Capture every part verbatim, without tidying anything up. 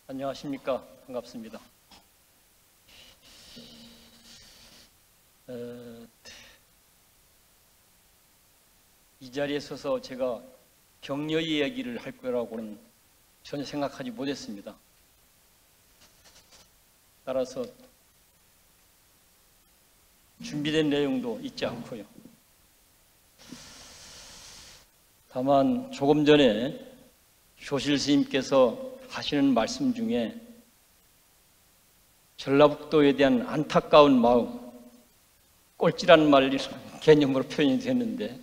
안녕하십니까. 반갑습니다. 어, 이 자리에 서서 제가 격려 이야기를 할 거라고는 전혀 생각하지 못했습니다. 따라서 준비된 내용도 있지 않고요. 다만 조금 전에 조실 스님께서 하시는 말씀 중에 전라북도에 대한 안타까운 마음, 꼴찌라는 말 개념으로 표현이 됐는데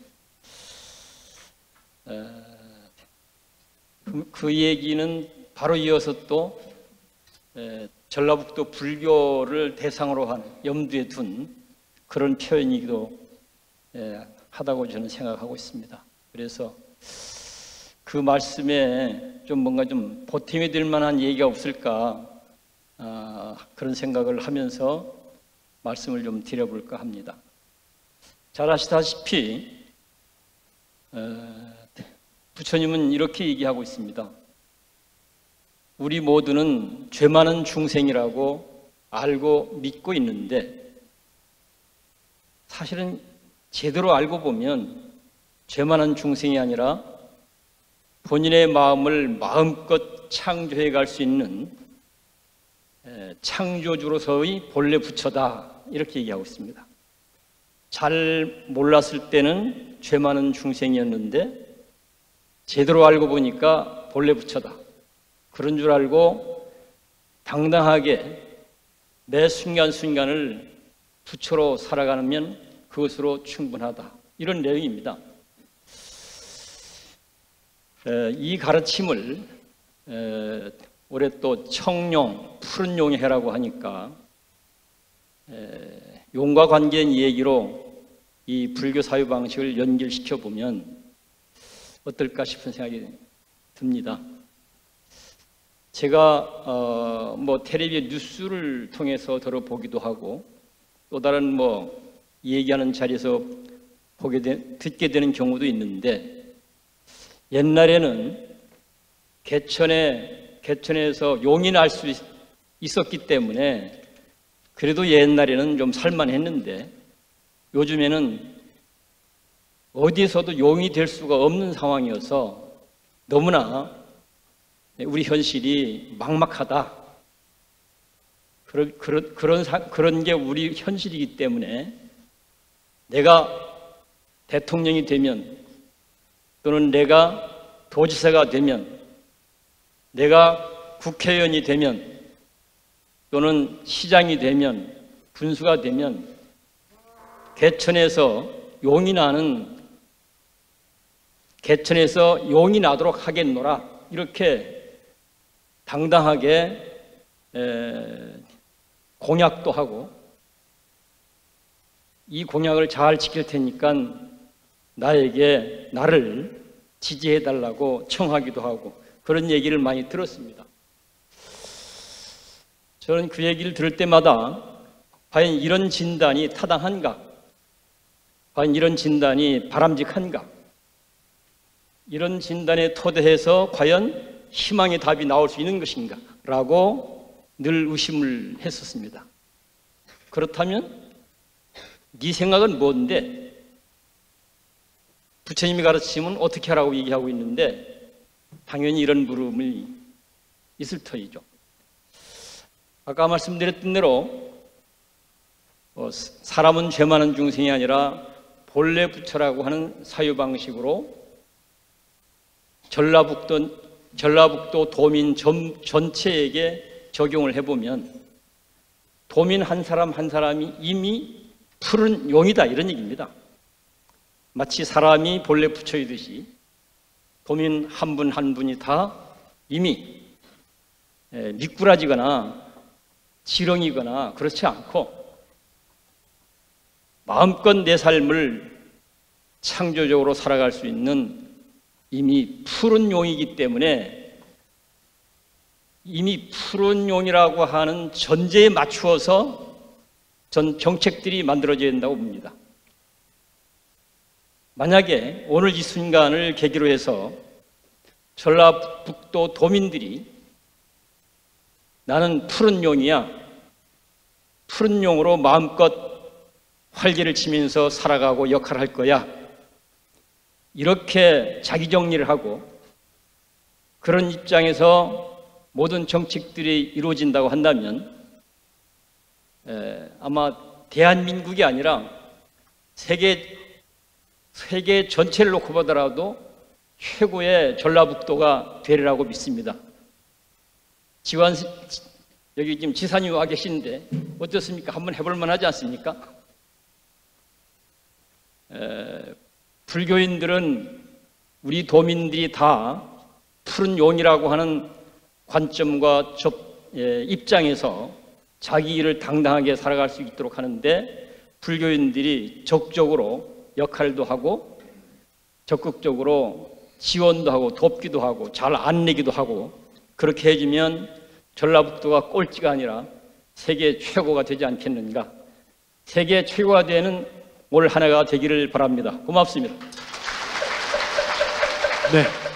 어, 그, 그 얘기는 바로 이어서 또 에, 전라북도 불교를 대상으로 한 염두에 둔 그런 표현이기도 에, 하다고 저는 생각하고 있습니다. 그래서 그 말씀에 좀 뭔가 좀 보탬이 될 만한 얘기가 없을까 아, 그런 생각을 하면서 말씀을 좀 드려볼까 합니다. 잘 아시다시피 어, 부처님은 이렇게 얘기하고 있습니다. 우리 모두는 죄 많은 중생이라고 알고 믿고 있는데 사실은 제대로 알고 보면 죄 많은 중생이 아니라 본인의 마음을 마음껏 창조해 갈 수 있는 창조주로서의 본래 부처다 이렇게 얘기하고 있습니다. 잘 몰랐을 때는 죄 많은 중생이었는데 제대로 알고 보니까 본래 부처다. 그런 줄 알고 당당하게 매 순간순간을 부처로 살아가면 그것으로 충분하다. 이런 내용입니다. 이 가르침을 올해 또 청룡, 푸른 용의 해라고 하니까 용과 관계된 얘기로 이 불교 사유 방식을 연결시켜 보면 어떨까 싶은 생각이 듭니다. 제가 어 뭐 텔레비전 뉴스를 통해서 들어보기도 하고 또 다른 뭐 얘기하는 자리에서 보게 되, 듣게 되는 경우도 있는데 옛날에는 개천에 개천에서 용이 날 수 있었기 때문에 그래도 옛날에는 좀 살만했는데 요즘에는 어디에서도 용이 될 수가 없는 상황이어서 너무나 우리 현실이 막막하다. 그런, 그런, 그런, 그런 게 우리 현실이기 때문에 내가 대통령이 되면 또는 내가 도지사가 되면 내가 국회의원이 되면 또는 시장이 되면 군수가 되면 개천에서 용이 나는 개천에서 용이 나도록 하겠노라 이렇게 당당하게 에, 공약도 하고 이 공약을 잘 지킬 테니까 나에게 나를 지지해 달라고 청하기도 하고 그런 얘기를 많이 들었습니다. 저는 그 얘기를 들을 때마다 과연 이런 진단이 타당한가? 과연 이런 진단이 바람직한가? 이런 진단에 토대해서 과연 희망의 답이 나올 수 있는 것인가? 라고 늘 의심을 했었습니다. 그렇다면 네 생각은 뭔데? 부처님이 가르치면 어떻게 하라고 얘기하고 있는데 당연히 이런 물음이 있을 터이죠. 아까 말씀드렸던 대로 어, 사람은 죄 많은 중생이 아니라 본래 부처라고 하는 사유 방식으로 전라북도, 전라북도 도민 전, 전체에게 적용을 해보면 도민 한 사람 한 사람이 이미 푸른 용이다 이런 얘기입니다. 마치 사람이 본래 부처이듯이 도민 한 분 한 분이 다 이미 미꾸라지거나 지렁이거나 그렇지 않고 마음껏 내 삶을 창조적으로 살아갈 수 있는 이미 푸른 용이기 때문에 이미 푸른 용이라고 하는 전제에 맞추어서 전 정책들이 만들어져야 된다고 봅니다. 만약에 오늘 이 순간을 계기로 해서 전라북도 도민들이 나는 푸른 용이야. 푸른 용으로 마음껏 활기를 치면서 살아가고 역할을 할 거야. 이렇게 자기 정리를 하고 그런 입장에서 모든 정책들이 이루어진다고 한다면 에, 아마 대한민국이 아니라 세계, 세계 전체를 놓고 보더라도 최고의 전라북도가 되리라고 믿습니다. 지원, 여기 지금 지사님 와 계시는데 어떻습니까? 한번 해볼 만하지 않습니까? 에, 불교인들은 우리 도민들이 다 푸른 용이라고 하는 관점과 접, 에, 입장에서 자기 일을 당당하게 살아갈 수 있도록 하는데 불교인들이 적극적으로 역할도 하고 적극적으로 지원도 하고 돕기도 하고 잘 안내기도 하고 그렇게 해주면 전라북도가 꼴찌가 아니라 세계 최고가 되지 않겠는가. 세계 최고가 되는 올 한 해가 되기를 바랍니다. 고맙습니다. 네.